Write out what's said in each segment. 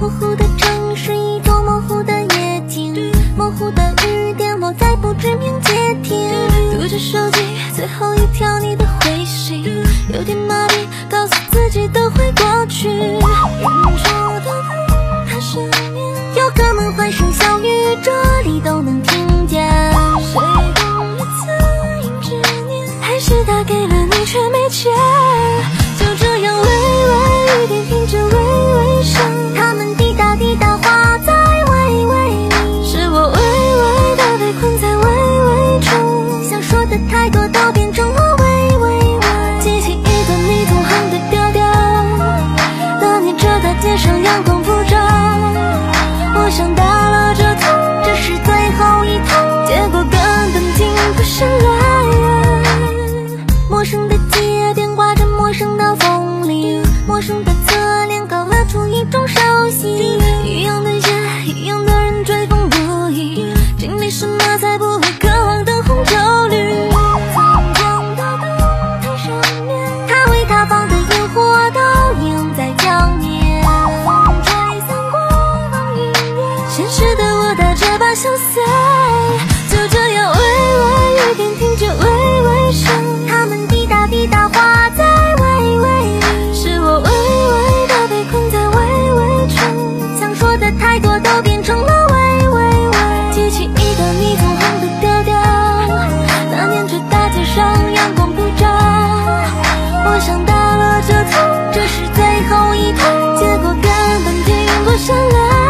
模糊的城市，一种模糊的夜景，模糊的雨点落在不知名街亭。读着手机最后一条你的回信，有点麻痹，告诉自己都会过去。远处的路它失眠，有个梦幻声小宇宙里都能听见。谁懂一次因执念，还是打给了你却没接。就这样微微雨点听着微微声，它们滴答滴答化在微微里，是我微微的被困在微微中，想说的太多都变成了微微微。记起一段你纵横的调调，那年这大街上阳光普照，我想打了这通，这是最后一通，结果根本停不下来。陌生的街边挂着陌生的风铃，陌生的侧脸勾勒出一种熟悉，一样的夜，一样的人追风不已，经历什么才不会渴望灯红酒绿。苍穹的灯台上面，他为他放的烟火倒映在江面，风吹散过往云烟，现实的我带着把相随。就这样微微雨点听着微微声，它们滴答滴答化在微微里，是我微微的被困在微微中，想说的太多都变成了微微微。记起一段你纵横的调调，那年这大街上阳光普照，我想打了这通，这是最后一通，结果根本停不下来。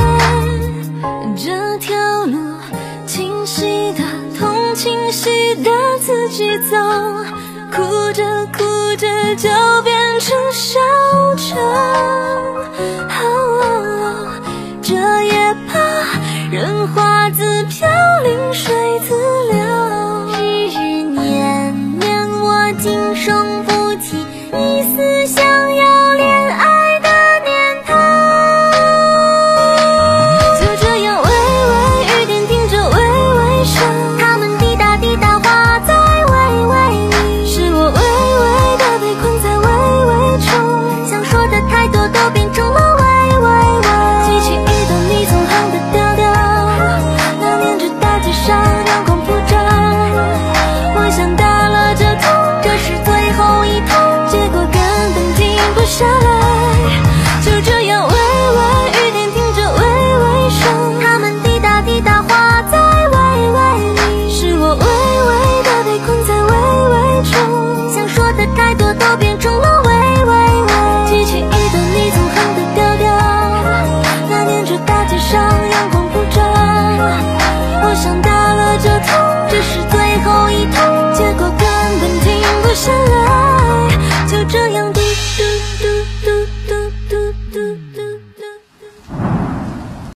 这条路清晰的痛，清晰的自己走，哭着哭着就变